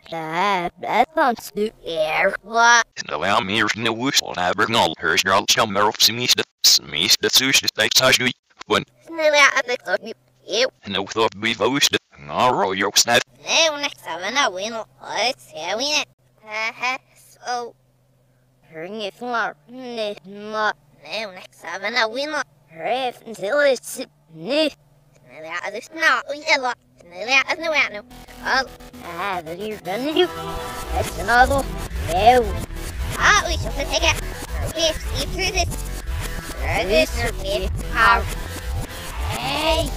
that sounds too what? Allow me to wish on Abernal, her girl, some of Smith, the sushi stakes I do. When no thought we voiced it, all your snap. Next time I win, let's win it. So, bring it for not next time I win it until it's new. It's not yellow. That's no one. Oh, you're done. You. That's another. No. Ah, we should take it. Okay, see through this. This is me. Hey.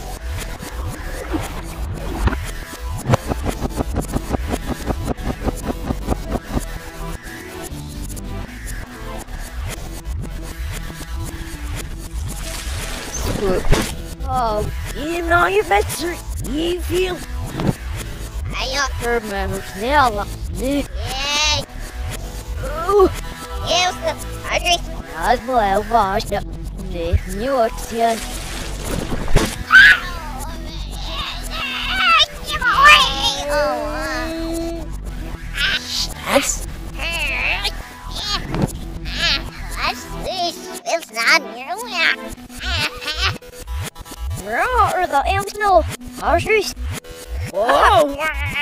Oh, you know your better. You feel. I don't remember now. Yay! Ooh! Yes, I agree. As well, washed up. New York. That's. It's not near. Where the animal arteries? Whoa!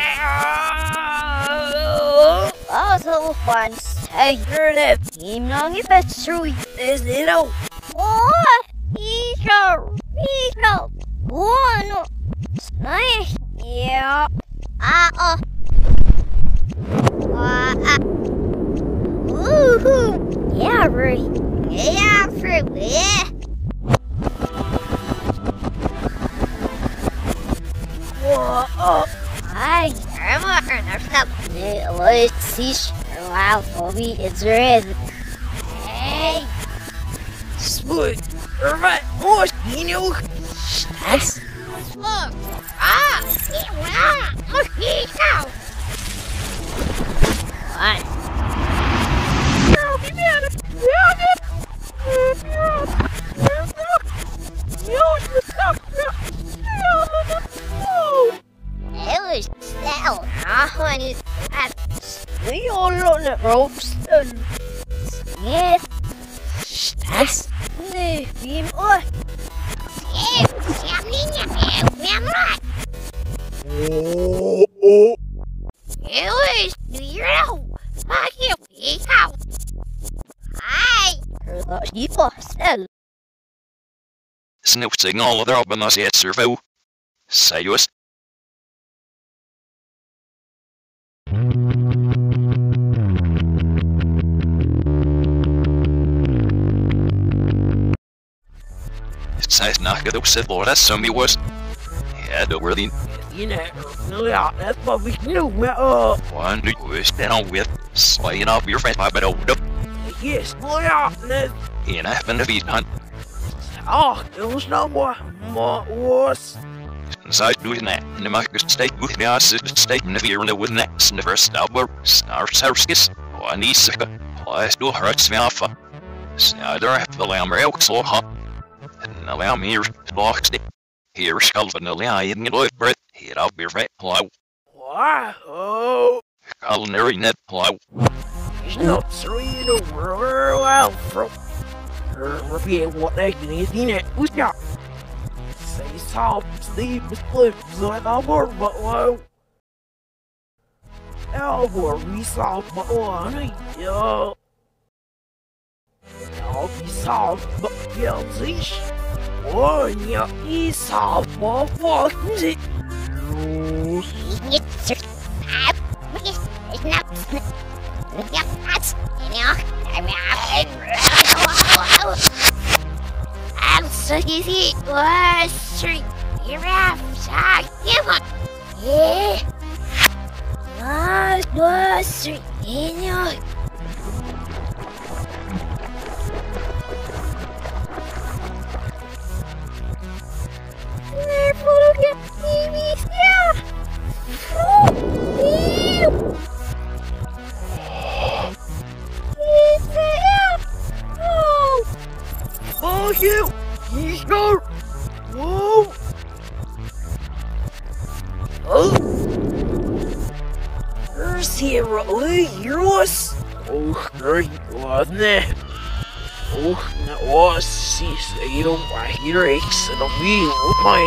Also, once I heard it, I'm not if it's true. Is it all? What? He's no. One. Nice. Yeah. Woohoo! Yeah, right. Yeah, fruit. Yeah. Whoa! Hi, I'm up. Let's see. Wow, Bobby, it's red. Hey! Sweet! Right, what? You know? That's. Look! Look, he's out! What? No, give me out of it! It was down. Honey, we all on the ropes. yeah. That's the beam on. It was zero. Fuck you, he's out. Hi. You lost. Snoop signal there up in us yet, Servo. Say us. It's not good to sit for that somebody was. Yeah, don't really. You know, that's what we do. One do you stand on with, slaying off your friend by better. Yes, boy, that's. And I happen to be done. Oh, it was no more. What was? So doing that, in the market state with the assistant statement here and with next in the first hour, Star Sarskis, one is sick. Last do hurts me off. Snather have the lamb elk so hot. And allow me to box it. Here's Calvin the lion in life breath. Here I'll be right. Hello. Wow. Culinary net. Hello. He's not three in the world out from. Repeat what they need in it. Who's got? Say soft, Steve, split, so I thought more, but whoa. Elbow, we saw, but one, yo. I'll be soft, but guilty. One, yeah, he's soft, but what is it? I'm so easy. What street? You're outside. Yeah. What street? In your. Oh, you! He's go! Whoa! Oh! Here, yours. Oh, great, wasn't it? Oh, that was you my headaches and I'll be with my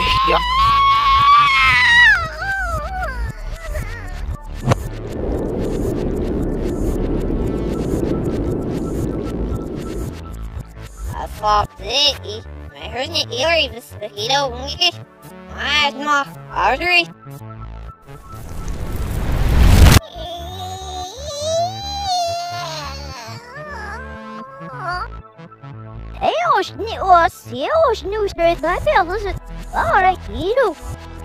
I thought that my hernia earring was the hero wing. My artery. Eos nu straight that fellas. Alright, you.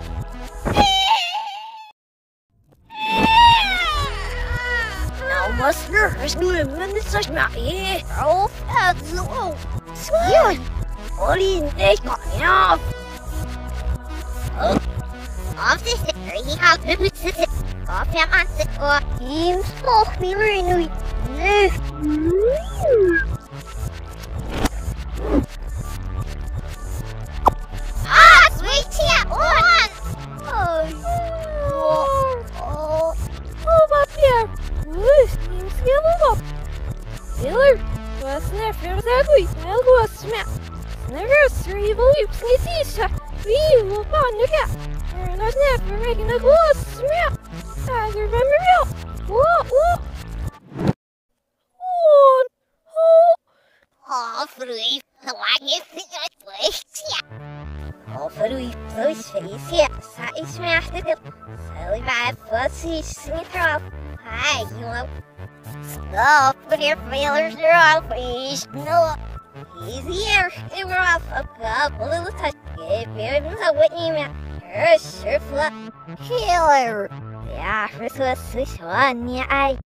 Now, Master, there's no limit such not here. Oh, that's low. Sweet. What do you think? Enough. Off this he had to put it off him and sit or you smoke me really. Ah, sweet tea on. Oh, my dear. This seems to give up. Taylor, what's next? Exactly. I'll go smack. Never three beliefs. We will find the cat. And I was never making a close smack. I remember you. What? Oh, free. Like you think I play. Oh, free. Please face it. Say smashed it. Silly bad pussy. Sing through. Hi, you know. Stop with your failures. They're all please. No. He's here. We're off a couple little touch. If you're not with me, you're sure flat. Killer. Yeah, this was one. Yeah,